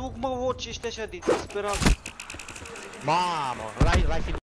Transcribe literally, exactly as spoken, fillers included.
făcut, mă, orice ești așa de disperat? Mamă, l-ai